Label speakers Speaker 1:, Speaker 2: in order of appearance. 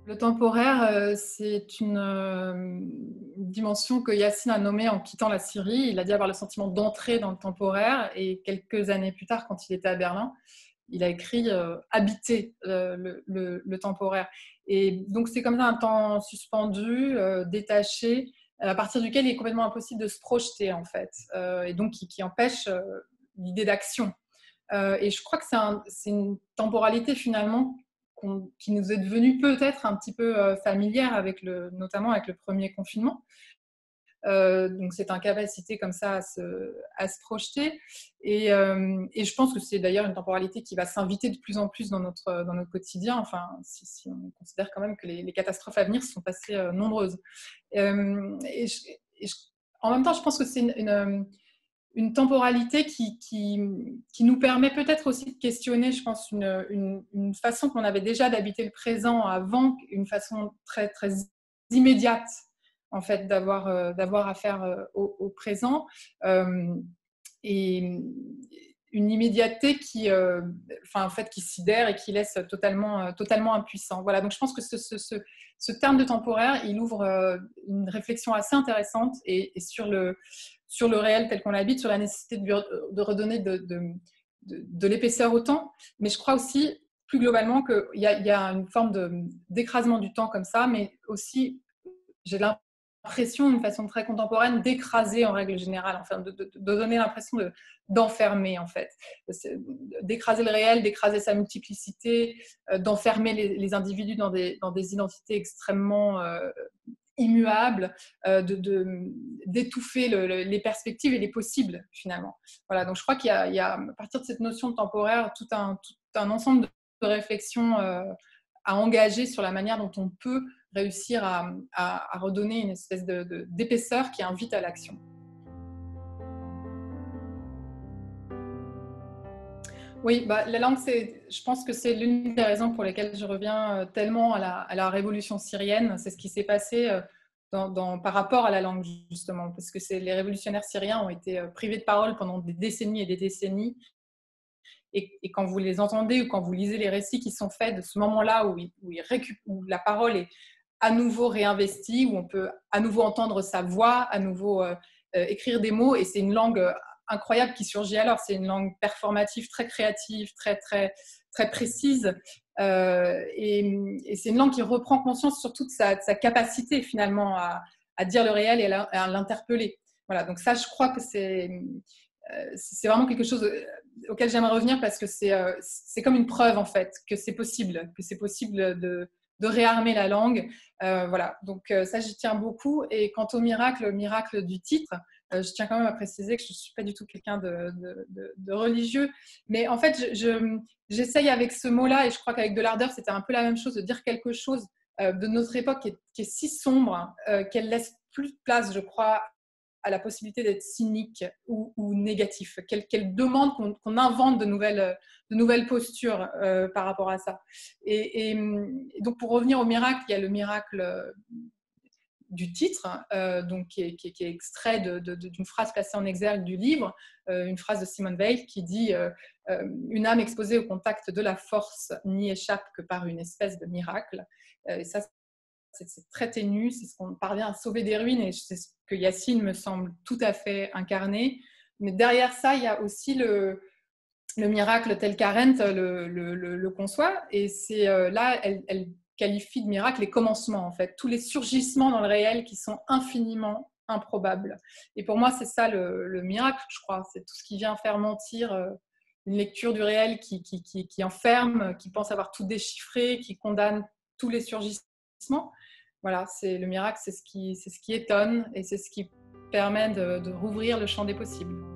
Speaker 1: Le temporaire, c'est une dimension que Yassine a nommée en quittant la Syrie. Il a dit avoir le sentiment d'entrer dans le temporaire et quelques années plus tard, quand il était à Berlin, il a écrit habiter le temporaire. Et donc c'est comme ça un temps suspendu, détaché, à partir duquel il est complètement impossible de se projeter en fait, et donc qui empêche l'idée d'action. Et je crois que c'est une temporalité finalement qui nous est devenue peut-être un petit peu familière notamment avec le premier confinement. Donc cette incapacité comme ça à se projeter. Et je pense que c'est d'ailleurs une temporalité qui va s'inviter de plus en plus dans notre quotidien, enfin, si on considère quand même que les catastrophes à venir sont assez nombreuses. Et, je- et je- En même temps, je pense que c'est une temporalité qui nous permet peut-être aussi de questionner, je pense, une façon qu'on avait déjà d'habiter le présent avant, une façon très, très immédiate, en fait, d'avoir affaire au présent. Euh, et une immédiateté en fait, qui sidère et qui laisse totalement impuissant. Voilà, donc je pense que ce terme de temporaire, il ouvre une réflexion assez intéressante et sur le réel tel qu'on l'habite, sur la nécessité de redonner de l'épaisseur au temps. Mais je crois aussi, plus globalement, qu'il y a une forme d'écrasement du temps comme ça, mais aussi, j'ai l'impression, d'une façon très contemporaine, d'écraser en règle générale, enfin, de donner l'impression d'enfermer, en fait. D'écraser le réel, d'écraser sa multiplicité, d'enfermer les individus dans des identités extrêmement immuables, d'étouffer les perspectives et les possibles, finalement. Voilà, donc je crois qu'il y a, à partir de cette notion de temporaire, tout un ensemble de réflexions à engager sur la manière dont on peut réussir à redonner une espèce d'épaisseur qui invite à l'action. Oui, bah, la langue, je pense que c'est l'une des raisons pour lesquelles je reviens tellement à la révolution syrienne. C'est ce qui s'est passé par rapport à la langue, justement, parce que les révolutionnaires syriens ont été privés de parole pendant des décennies et des décennies. Et quand vous les entendez ou quand vous lisez les récits qui sont faits de ce moment-là où la parole est à nouveau réinvestie, où on peut à nouveau entendre sa voix, à nouveau écrire des mots, et c'est une langue incroyable qui surgit alors. C'est une langue performative, très créative, très, très, très précise. Et c'est une langue qui reprend conscience sur toute sa capacité finalement à dire le réel et à l'interpeller. Voilà, donc ça, je crois que c'est vraiment quelque chose auquel j'aimerais revenir parce que c'est comme une preuve en fait que c'est possible de réarmer la langue. Voilà, donc ça j'y tiens beaucoup. Et quant au miracle du titre, je tiens quand même à préciser que je ne suis pas du tout quelqu'un de religieux, mais en fait j'essaye avec ce mot-là, et je crois qu'avec de l'ardeur c'était un peu la même chose, de dire quelque chose de notre époque qui est si sombre qu'elle laisse plus de place, je crois, à la possibilité d'être cynique ou négatif, qu'elle demande qu'on invente de nouvelles postures par rapport à ça. Et donc pour revenir au miracle, il y a le miracle du titre, donc qui est extrait d'une phrase placée en exergue du livre, une phrase de Simone Weil qui dit une âme exposée au contact de la force n'y échappe que par une espèce de miracle. Et ça, c'est très ténu, c'est ce qu'on parvient à sauver des ruines, et c'est ce que Yassine me semble tout à fait incarner. Mais derrière ça, il y a aussi le miracle tel qu'Arendt le conçoit, et c'est là, elle qualifie de miracle les commencements, en fait, tous les surgissements dans le réel qui sont infiniment improbables. Et pour moi, c'est ça le miracle, je crois, c'est tout ce qui vient faire mentir une lecture du réel qui enferme, qui pense avoir tout déchiffré, qui condamne tous les surgissements. Voilà, le miracle, c'est ce qui étonne et c'est ce qui permet de rouvrir le champ des possibles.